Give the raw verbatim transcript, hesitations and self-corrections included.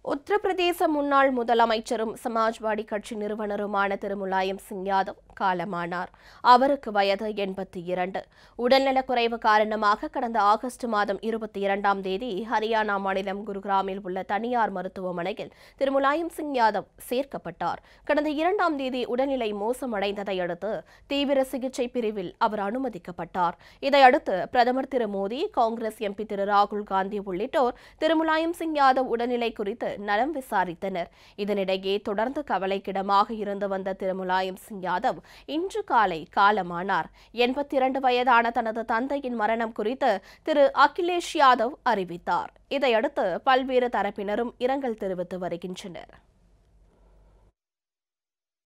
உத்தரப்பிரதேச முன்னாள் முதலமைச்சரும் சமாஜ்வாடி கட்சி நிறுவனருமான திரு முலாயம் சிங் யாதவ் காலமானார். அவருக்கு வயது எண்பத்தி இரண்டு. உடல்நலக்குறைவு காரணமாக கடந்த ஆகஸ்ட் மாதம் இருபத்தி இரண்டாம் தேதி ஹரியானா மாநிலம் குருகிராமில் உள்ள தனியார் மருத்துவமனையில் திரு முலாயம் சிங் யாதவ் சேர்க்கப்பட்டார். கடந்த இரண்டாம் தேதி உடல்நிலை மோசமடைந்ததை அடுத்து தீவிர சிகிச்சை பிரிவில் அவர் அனுமதிக்கப்பட்டார். இதையடுத்து பிரதமர் திரு மோடி, காங்கிரஸ் எம்பி திரு ராகுல் காந்தி உள்ளிட்டோர் திரு முலாயம் சிங் யாதவ் உடல்நிலை குறித்து நலம் விசாரித்தனர். இதனிடையே தொடர்ந்து கவலைக்கிடமாக இருந்து வந்த திரு முலாயம் சிங் யாதவ் இன்று காலை காலமானார். எண்பத்தி இரண்டு வயதான தனது தந்தையின் மரணம் குறித்து திரு அகிலேஷ் யாதவ் அறிவித்தார். இதையடுத்து பல்வேறு தரப்பினரும் இரங்கல் தெரிவித்து வருகின்றனர்.